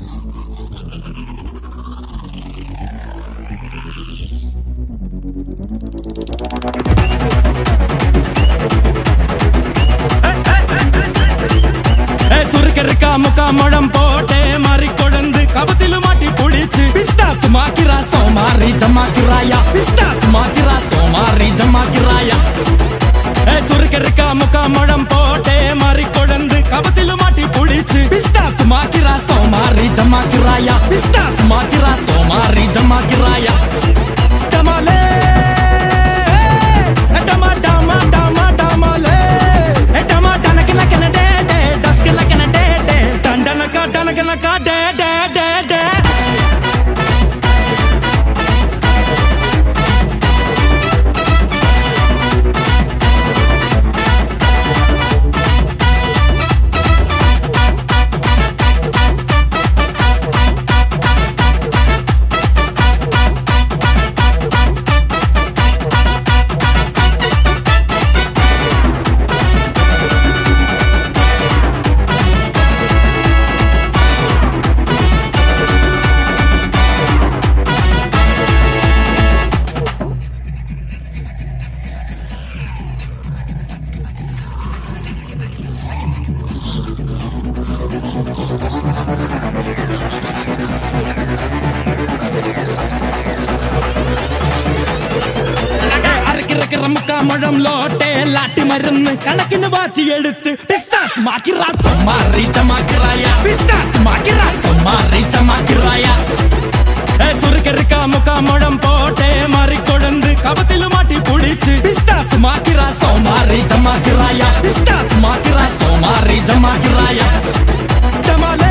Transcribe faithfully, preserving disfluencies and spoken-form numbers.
சுருக்கருக்கா முக்கா முழம் போட்டே மாறி கொழுந்து கபத்திலு மாட்டி புடிச்சு பிஸ்தாஸ் மாக்கிரா சோமாரி ஜமாக்கிராயா பிஸ்தாஸ் மாக்கிரா சோமாரி ஜமாக்கிராயா சுருக்கருக்கா முக்கா முழம் போட்டே மாறி கொழுந்து கபத்திலு மாட்டி புடிச்சு பிஸ்தாஸ் மாக்கிரா சோமாரி ஜமாக்கிராயா பிஸ்தாஸ் மாக்கிரா சோமாரி ஜமாக்கிராயா டமாலே டமா டமா டமா டமாலே டமா டனக்கன கனடே டஸ்கன கனடே டண்டனக்கா டனக்கனக்கா டே டே டே டே முழம் லோட்டே லாட்டி மருந்து கணக்கின்னு வாச்சி எடுத்து பிஸ்தாஸ் மாக்கிரா சோமாரி ஜமாக்கிராயா பிஸ்தாஸ் மாக்கிரா சோமாரி ஜமாக்கிராயா சுருக்கருக்கா முக்கா முழம் போட்டே மாறி கொழுந்து கபத்திலு மாட்டி புடிச்சு பிஸ்தாஸ் மாக்கிரா சோமாரி ஜமாக்கிராயா பிஸ்தாஸ் மாக்கிரா சோமாரி ஜமாக்கிராயா டமாலே